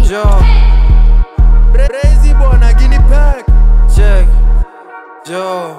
Joe Breyzi bona guinea pig. Check Joe.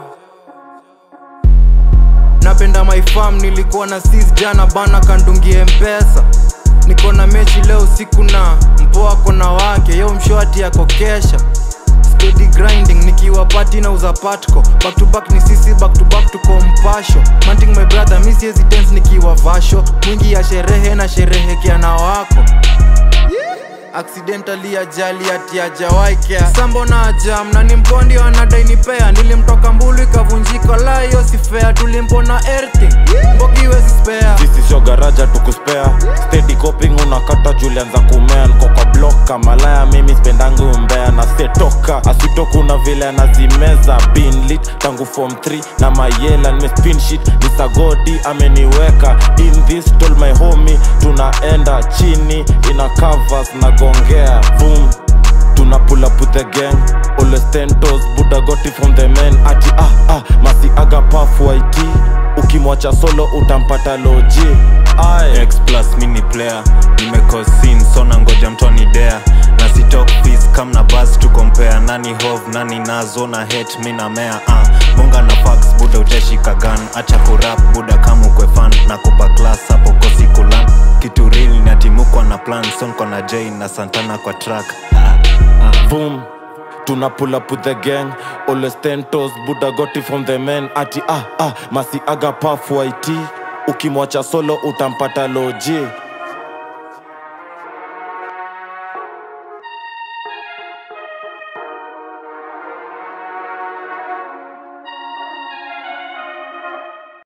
Napenda my fam, nilikuwa na sis jana bana kandungie mpesa. Niko na mechi leo usiku na mpoa kona wake. Yo mshwati yako kesha. Steady grinding nikiwa party na uza patko. Back to back ni sisi, back to back to compassion. Manting my brother, miss hesitance nikiwa vasho. Mwingi ya sherehe na sherehekea na wako. Accidentally ajali ati hajawai care. Sambo na jam na nimpondi wanadai nipea. Nilimtoka mbulu ikavunjika la hiyo si fair. Tulimpona everything mbogi wezi spare. Sisi sio garaja tukuspare. Steady coping unakata julianza kumea. Niko kwa block kama laya mimi spendangu umbea. Na setoka asitoku na vile anazimeza. Been lit tangu form 3 na mayela nime spin shit. Mr. Godi ameniweka in this, told my homie tunaenda chini ina covers na gongea. Boom, tuna pull up with the gang. Always 10 toes, Buddha got it from the men. Ati masi aga puff YT. Ukimwacha solo utampata loji. X+ mini player. Nimeko scene so na ngoja mtoni dare. Na si talk fees come na buzz to compare. Nani hove, nani nazo na hate mi na mea. Bonga na fax Buddha uteshika gun. Acha kurap Buddha kamu kwe fan. Na kupa class hapo kosi kulan. Kitu real ni atimukwa na plan. Son kona J na Santana kwa track. Boom, tuna pull up with the gang. Always 10 toes, Buddha got it from the men. Ati masi aga puff YT. Ukimwacha solo utampata loji.